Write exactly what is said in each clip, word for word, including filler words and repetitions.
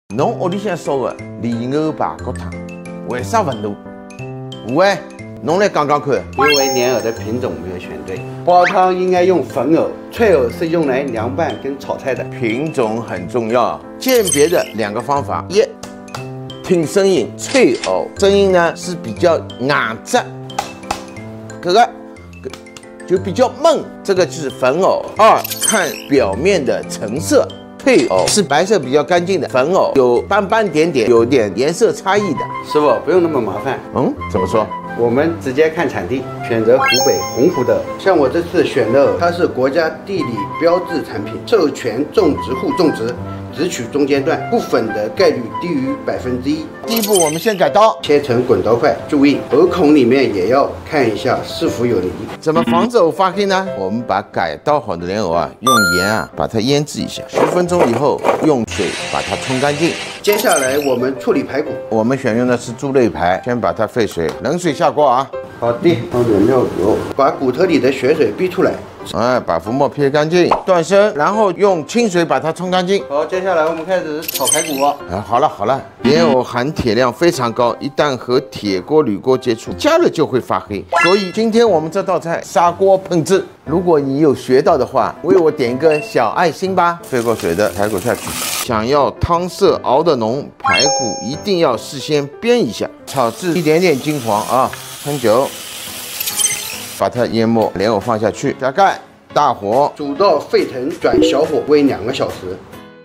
侬屋里向烧的莲藕排骨汤，为啥不卤？吴伟，侬来讲讲看。 因为莲藕的品种没有选对，煲汤应该用粉藕，脆藕是用来凉拌跟炒菜的。 品种很重要，鉴别的两个方法：一，听声音，脆藕声音呢是比较硬质，这个就比较闷，这个就是粉藕。二，看表面的成色。 脆藕是白色比较干净的，粉藕有斑斑点点，有点颜色差异的。 师傅不用那么麻烦， 嗯，怎么说？ 我们直接看产地，选择湖北洪湖的。像我这次选的藕，它是国家地理标志产品，授权种植户种植，只取中间段，不粉的概率低于百分之一。 第一步，我们先改刀， 切成滚刀块，注意藕孔里面也要看一下是否有泥。 怎么防止藕发黑呢？我们把改刀好的莲藕啊，用盐啊把它腌制一下，十分钟以后用水把它冲干净。 接下来我们处理排骨， 我们选用的是猪肋排，先把它沸水，冷水下锅啊。 好的，放点料油，把骨头里的血水逼出来。 哎，把浮沫撇干净，断生，然后用清水把它冲干净。 好，接下来我们开始炒排骨。 哎，好了好了，莲藕含铁量非常高，一旦和铁锅、铝锅接触，加热就会发黑。所以今天我们这道菜砂锅烹制，如果你有学到的话，为我点一个小爱心吧。沸过水的排骨下去，想要汤色熬得浓，排骨一定要事先煸一下，炒至一点点金黄啊，很久。 把它淹没，莲藕放下去，加盖，大火煮到沸腾，转小火煨两个小时。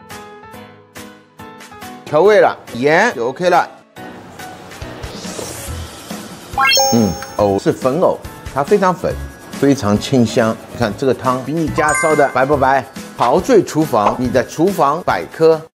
调味了，盐就 OK 了。嗯，藕是粉藕，它非常粉，非常清香。你看这个汤比你家烧的白不白？陶醉厨房，你的厨房百科。